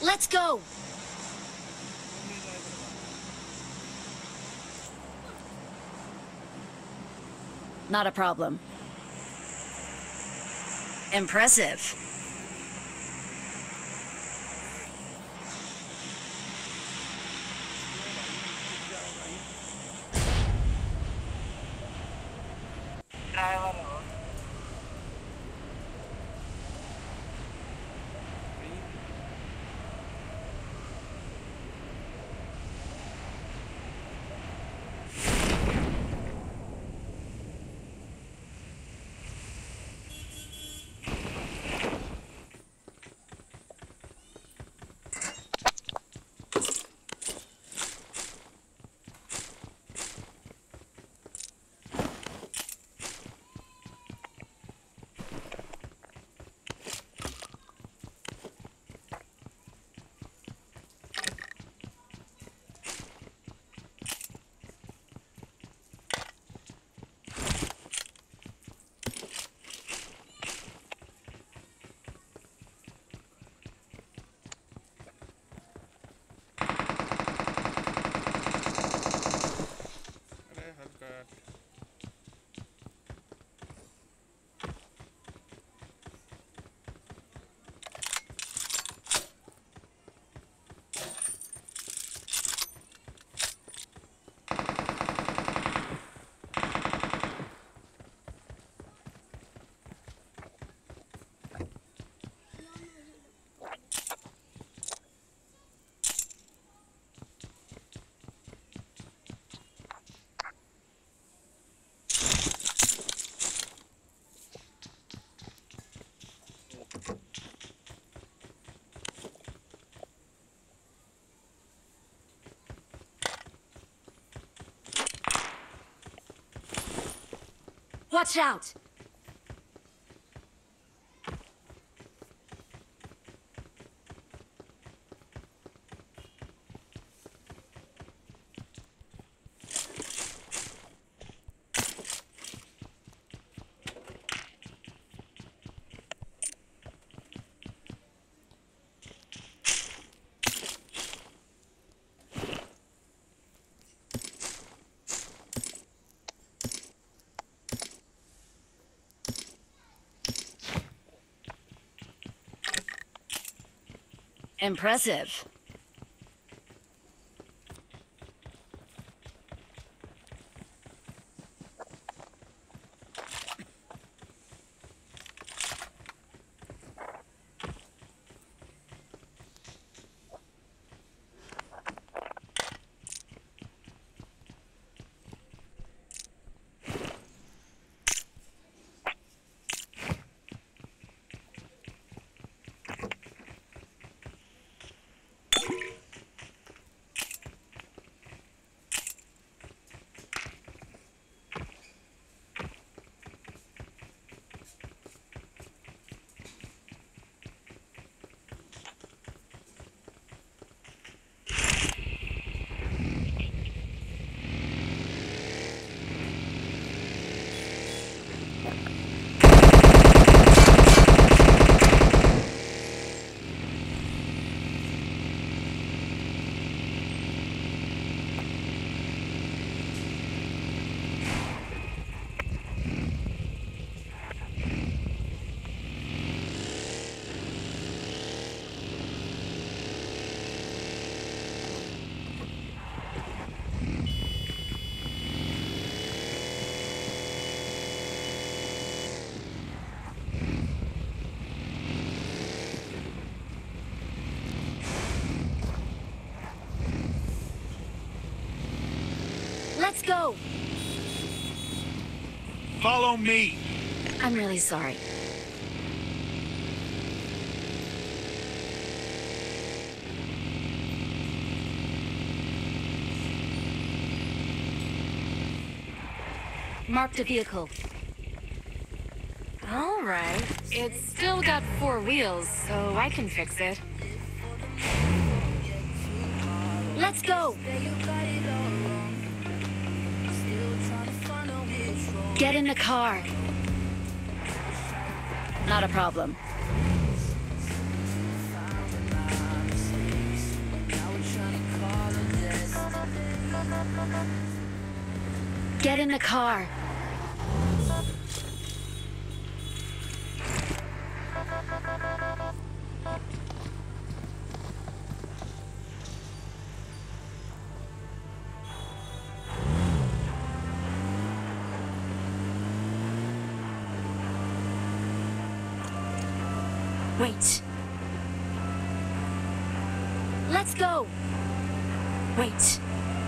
Let's go! Not a problem. Impressive. Watch out! Impressive. Let's go! Follow me! I'm really sorry. Marked a vehicle. All right. It's still got 4 wheels, so I can fix it. Let's go! Get in the car. Not a problem. Get in the car. Wait. Let's go. Wait.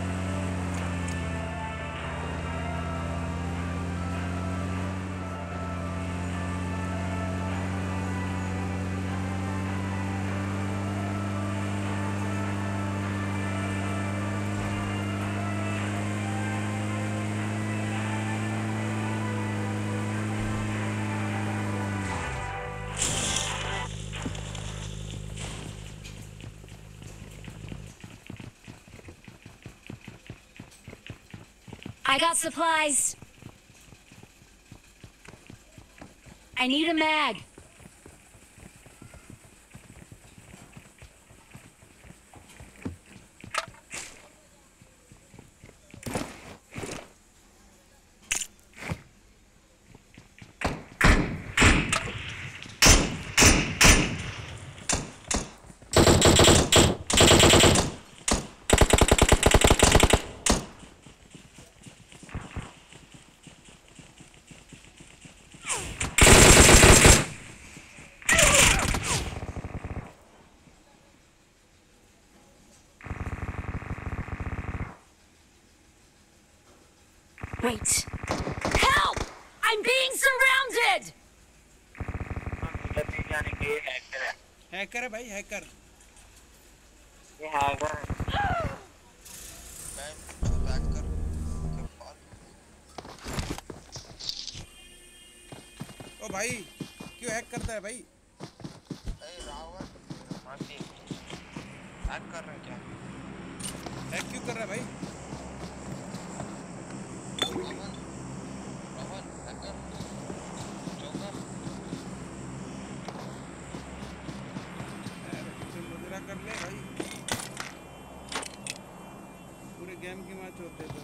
I got supplies. I need a mag. Wait. Help! I'm being surrounded! Hacker है भाई, hacker. ये hacker मैं back कर ओ भाई, क्यों hack करता है भाई? रावण मासी हैक कर रहे हैं क्या? हैक क्यों कर रहा है भाई? रावण रावण हैकर जोकर मुजरा कर ले भाई, पूरे गेम की मैच होते तो।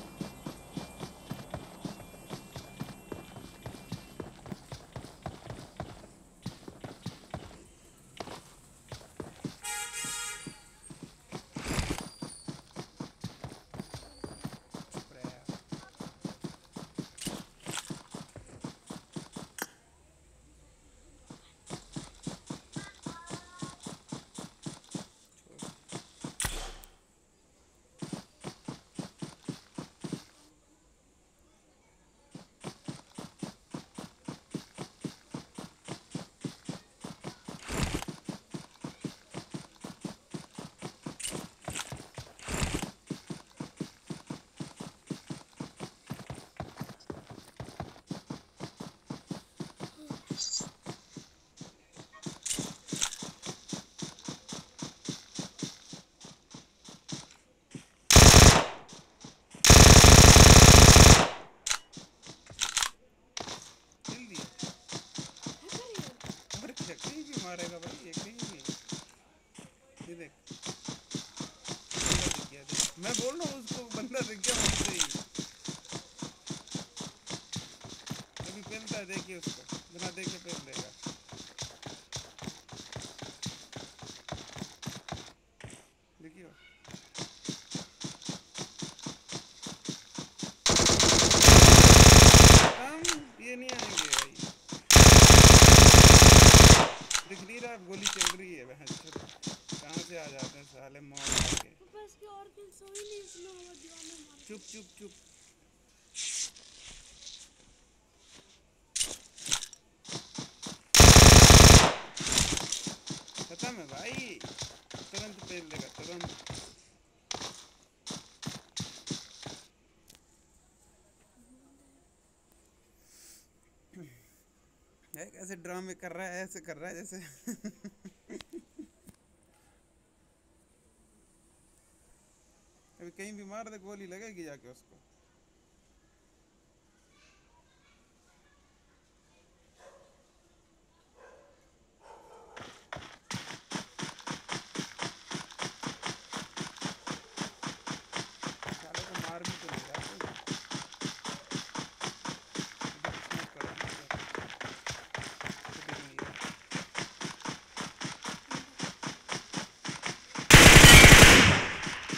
कहीं भी मारेगा भाई, ये कहीं भी। ये देख, बंदा दिख गया, देख। मैं बोल रहा हूँ उसको, बंदा दिख गया मुझसे ही। अभी पहनता है, देखिए उसको, बिना देखे पहन लेगा। देखिए हम ये नहीं आएंगे भाई। दिख नहीं रहा, गोली चल रही है। कहाँ से आ जाते हैं साले मौत के। चुप चुप चुप। खत्म है भाई, तुरंत पेल देगा, तुरंत। ऐसे ड्रामे कर रहा है, ऐसे कर रहा है जैसे अभी कहीं भी मार दे, गोली लगेगी जाके उसको।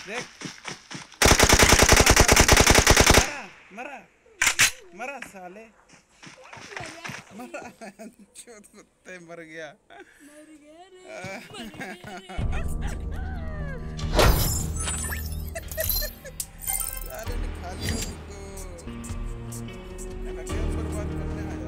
देख मरा मरा साले मरा चोट कुत्ते मर गया साले ने खा लिया उसको क्या बर्बाद करने आया